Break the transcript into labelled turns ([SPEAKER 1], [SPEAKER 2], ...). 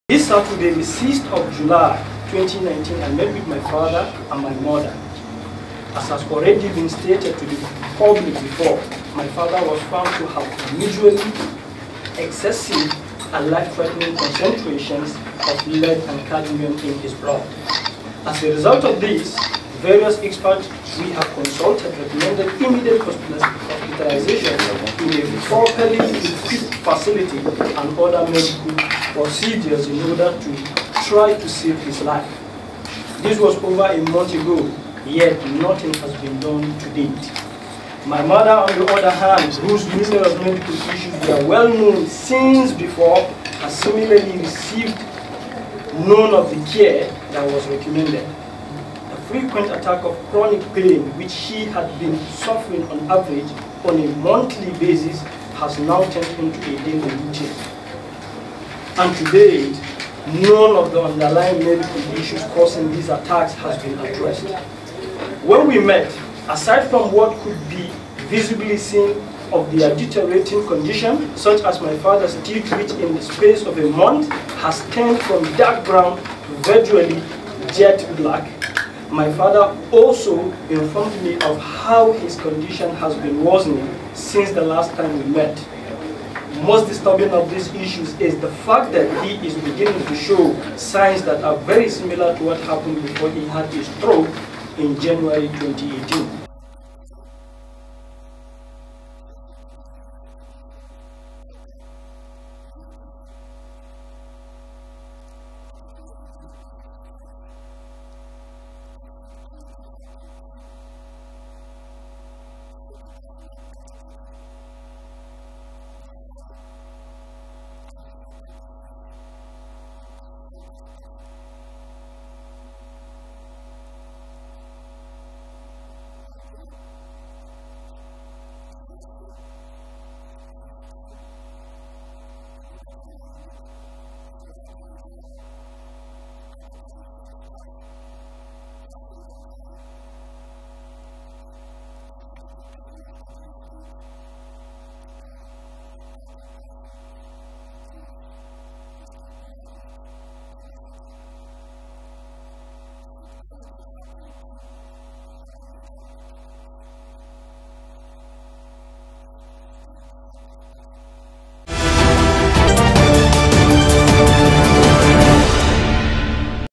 [SPEAKER 1] This Saturday, the 6th of July 2019, I met with my father and my mother. As has already been stated to the public before, my father was found to have unusually excessive and life-threatening concentrations of lead and cadmium in his blood. As a result of this, various experts we have consulted recommended immediate hospitalization in a properly equipped facility and other medical procedures in order to try to save his life. This was over a month ago, yet nothing has been done to date. My mother, on the other hand, whose numerous medical issues were well known since before, has similarly received none of the care that was recommended. The frequent attack of chronic pain, which she had been suffering on average on a monthly basis, has now turned into a daily routine. And to date, none of the underlying medical issues causing these attacks has been addressed. When we met, aside from what could be visibly seen of the deteriorating condition, such as my father's teeth, which in the space of a month has turned from dark brown to virtually jet black, my father also informed me of how his condition has been worsening since the last time we met. Most disturbing of these issues is the fact that he is beginning to show signs that are very similar to what happened before he had his stroke in January 2018.